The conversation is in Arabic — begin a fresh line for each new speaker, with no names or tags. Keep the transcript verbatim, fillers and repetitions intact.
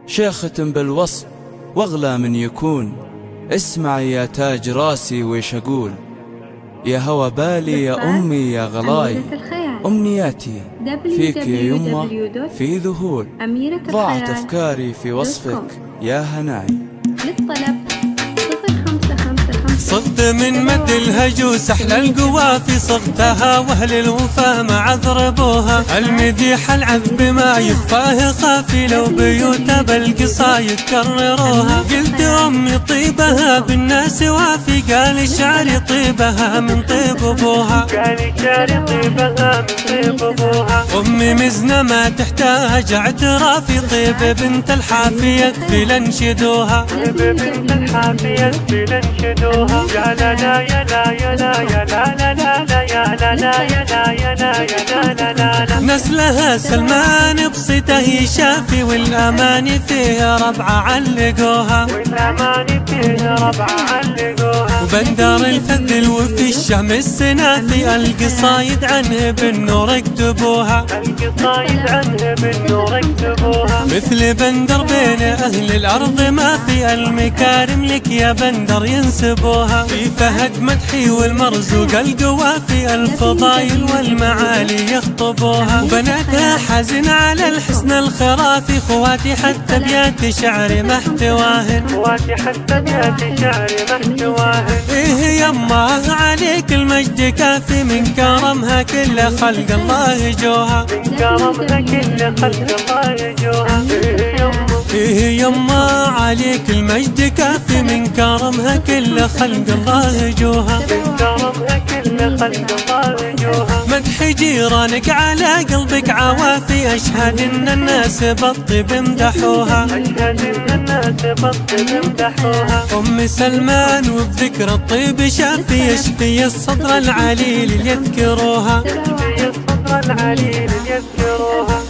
شيخة بالوصف واغلى من يكون. اسمعي يا تاج راسي ويش أقول، يا هوى بالي يا أمي يا غلاي، أمنياتي فيك يا يمه في ذهول، ضاعت أفكاري في وصفك يا هناي.
للطلب صفر خمسة خمسة خمسة.
صغت من مد الهجوس أحلى القوافي صغتها، وأهل الوفا ما عذربوها. المديح العذب ما يخفاه خافي، لو بيوت بالقصايد كرروها. قلت أمي طيبها بالناس وافي، قال شعري طيبها من طيب أبوها، قال شعري طيبها من طيب أبوها. أمي مزنة ما تحتاج اعترافي، طيب بنت الحافي يكفي لنشدوها، طيب بنت الحافي يكفي لنشدوها. يا لا لا يا لا يا لا يا لا لا لا يا لا لا يا لا يا لا يا لا لا لا. نسلها سلمان بصيته شافي، والأماني فيه ربعة علقوها، والأماني فيه ربعة علقوها. وبندر الفذل وفي الشهم السنافي، القصايد عنه بالنور اكتبوها، القصايد عنه بالنور اكتبوها. مثل بندر بين أهل الأرض ما في، المكارم لك يا بندر ينسبوها. في فهد مدحي والمرزوق القوافي، الفضايل والمعالي يخطبوها. وبناتها حزن على الحسن الخرافي، خواتي حتى بيات شعري محتواهن، خواتي حتى بيات شعري محتواهن. إيه يما عليك المجد كافي، من كرمها كل خلق الله يجوها، من كرمها كل خلق الله يجوها. إيه يما إيه يما عليك المجد كافي، من كرمها كل خلق الله يجوها، من كرمها كل خلق الله يجوها. مدح جيرانك على قلبك عوافي، أشهد إن الناس بالطيب امدحوها، أشهد إن الناس بالطيب امدحوها. أم سلمان وبذكر الطيب شافي، يشفي الصدر العليل يذكروها، يشفي الصدر العليل يذكروها.